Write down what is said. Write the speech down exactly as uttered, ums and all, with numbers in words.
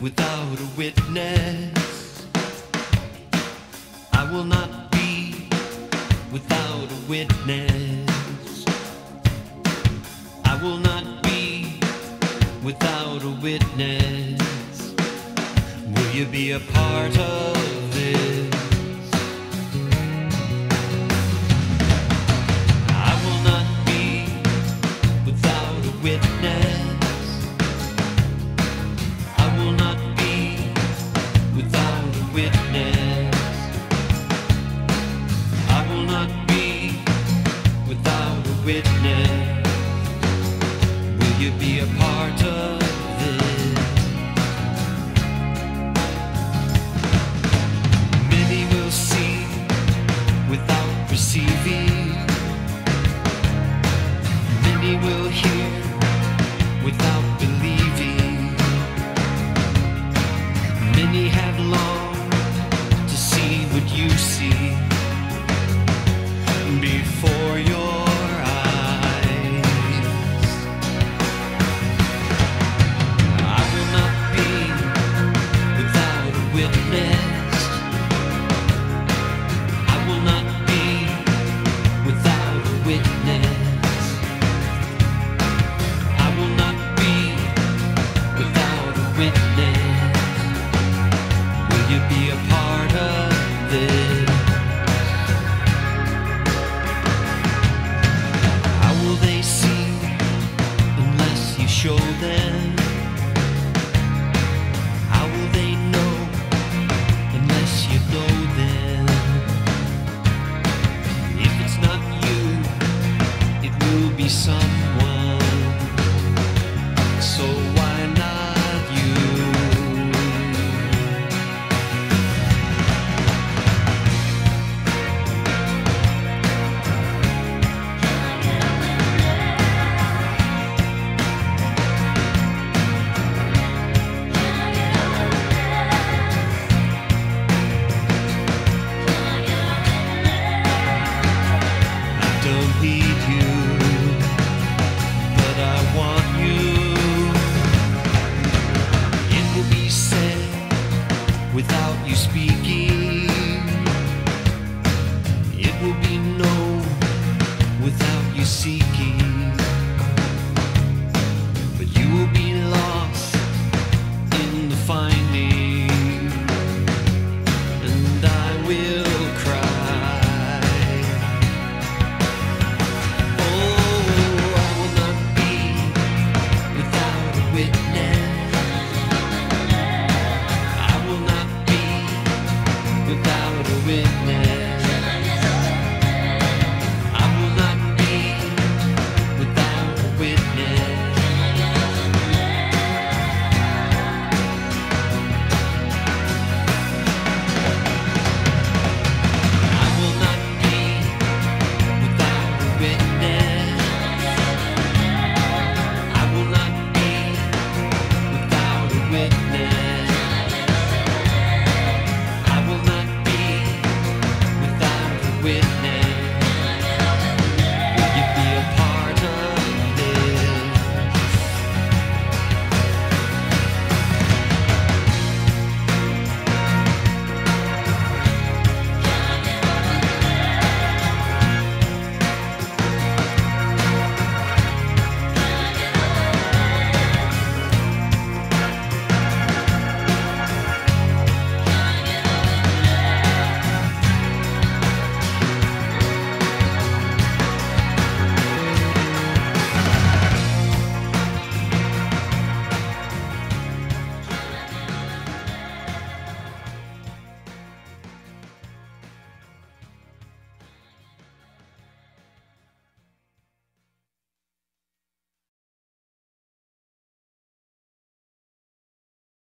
without a witness. I will not be without a witness. I will not be without a witness. Will you be a part of this? I will not be without a witness. I will not be without a witness. I will not be without a witness. Will you be a part of this? Many will see without receiving. Many will hear without believing. Many have longed to see what you see before your eyes. I will not be without a witness. I will not be without a witness. I will not be without a witness. Will you be a part of this? How will they see unless you show them? How will they know unless you know them? If it's not you, it will be someone.